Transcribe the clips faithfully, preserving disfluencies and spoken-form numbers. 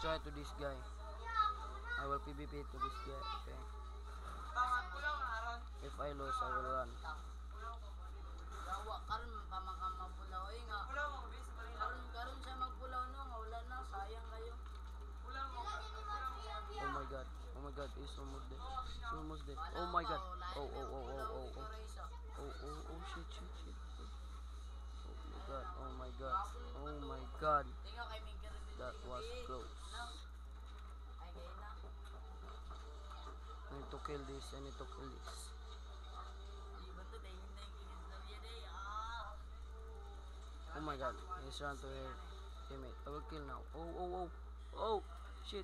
try to this guy. I will PvP to this guy. Okay. If I lose, I will run. Dawa karon pamakam mapulaw ay nga. Karon karon siya magpulaw no, nga wala na sayang kayo. Oh my god. Oh my god, he's almost dead. He's almost dead. Oh my god. Oh oh oh oh oh oh. Oh oh oh shit shit shit. Oh my god. Oh my god. Oh my god. That was close. I need to kill this. I need to kill this. Oh my god. He's run to her teammate. I will kill now. Oh oh oh. Oh shit.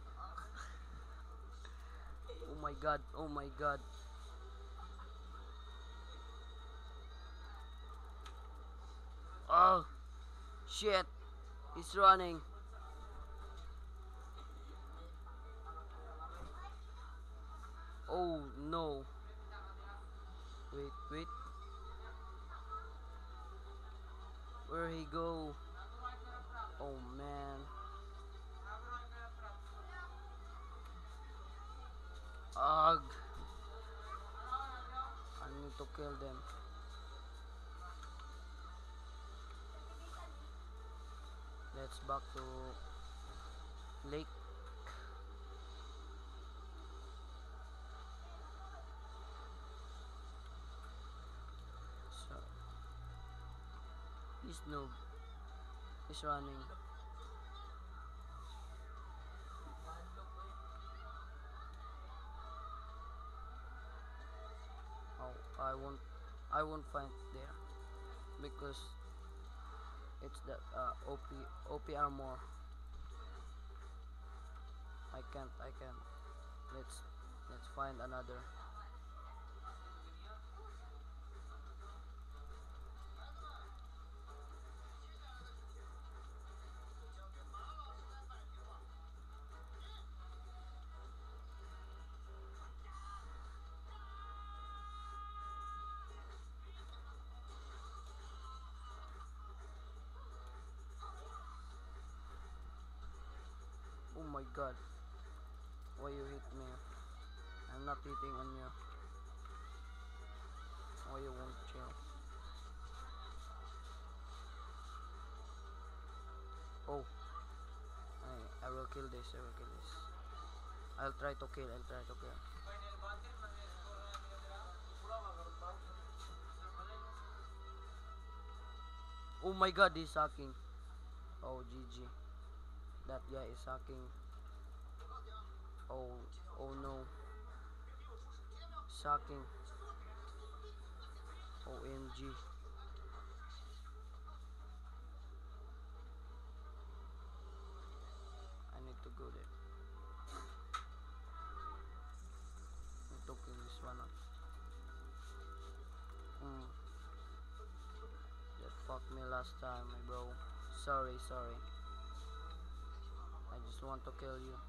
Oh my god. Oh my god. Oh shit. He's running. Oh no. Wait, wait. Where he go? Oh man. Ugh. I need to kill them. Let's back to lake. So he's noob. He's running. Oh, I won't. I won't find there because it's the uh, O P O P armor. I can't. I can't. Let's let's find another. Oh my god. Why you hit me? I'm not hitting on you. Why you won't chill? Oh. I, I will kill this. I will kill this. I'll try to kill. I'll try to kill. Oh my god, he's hacking. Oh, G G. That guy is hacking. Oh, oh no. Sucking. O M G. I need to go there. I need to kill this one. Hmm. That fucked me last time, my bro. Sorry, sorry. I just want to kill you.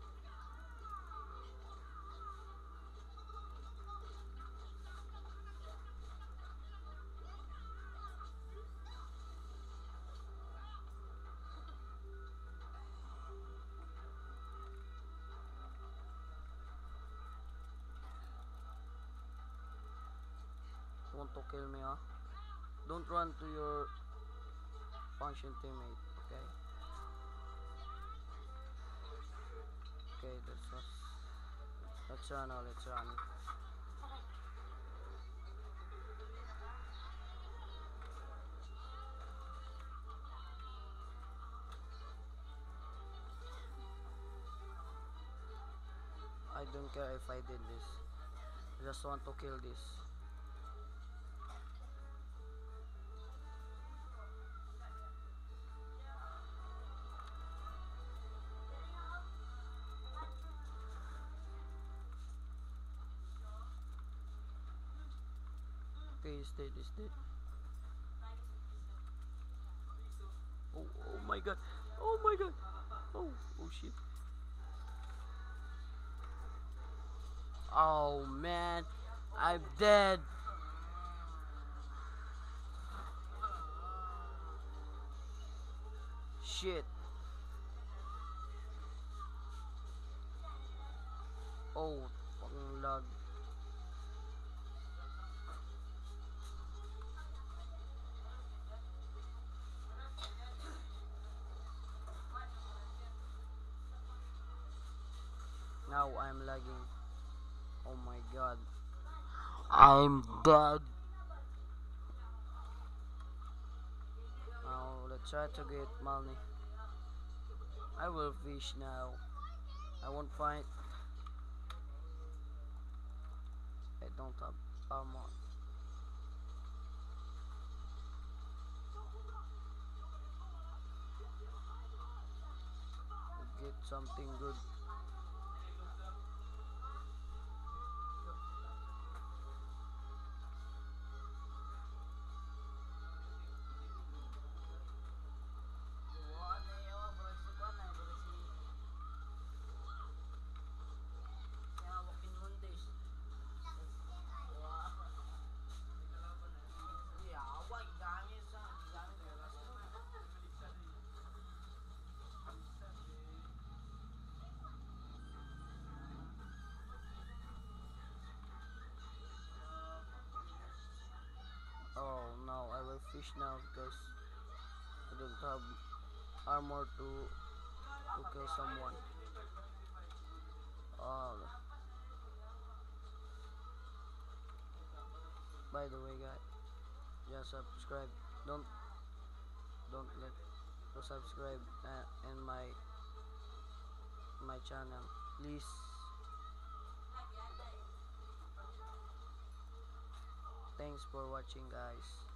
Want to kill me, huh? Don't run to your function teammate, okay? Okay, that's us. Let's run now, let's run. I don't care if I did this. I just want to kill this. Okay, he's dead, he's dead. Oh, oh my god. Oh my god. Oh, oh shit. Oh man, I'm dead. Shit. Now I'm lagging. Oh my god. I'm dead. Now let's try to get money. I will fish now. I won't find. I don't have armor. Get something good. Ano yawa bro si kuan na bro si siya Joaquin Montes. Wah. Yawa gamit sa gamit sa Oh no, I will fish now because I don't have armor to to kill someone. Oh, by the way, guys, just subscribe. Don't don't let to subscribe uh, in my my channel, please. Thanks for watching, guys.